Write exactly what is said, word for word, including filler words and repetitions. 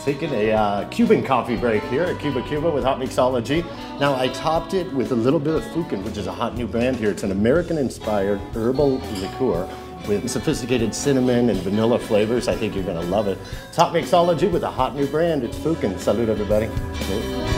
taking a uh, Cuban coffee break here at Cuba Cuba with Hot Mixology. Now I topped it with a little bit of Fukin, which is a hot new brand here. It's an American-inspired herbal liqueur with sophisticated cinnamon and vanilla flavors. I think you're gonna love it. It's Hot Mixology with a hot new brand. It's Fukin. Salud, everybody.